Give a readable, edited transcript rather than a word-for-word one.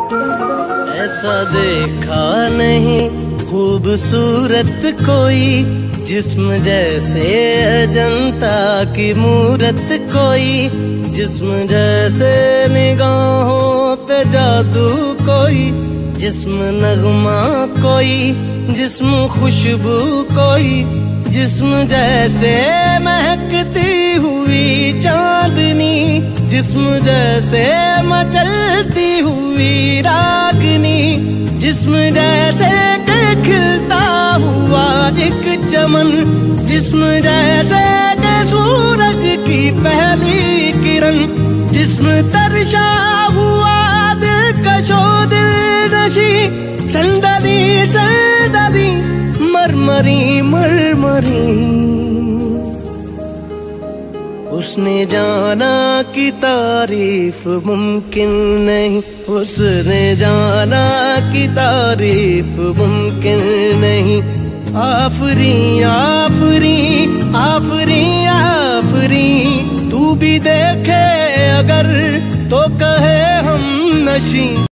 ऐसा देखा नहीं खूबसूरत कोई, जिस्म जैसे अजंता की मूरत कोई, जिस्म जैसे निगाहों पे जादू कोई, जिस्म नगमा कोई, जिस्म खुशबू कोई, जिस्म जैसे महकती हुई चांदनी, जिस्म जैसे मचलती हुई रागनी, जिस्म जैसे के खिलता हुआ एक चमन, जिस्म जैसे के सूरज की पहली किरण, जिस्म तरशा हुआ दिलकशो दिल नशी, संदली संदली मरमरी मरमरी। उसने जाना कि तारीफ मुमकिन नहीं, उसने जाना कि तारीफ मुमकिन नहीं। आफरी आफरी आफरी आफरी, तू भी देखे अगर तो कहे हम नशी।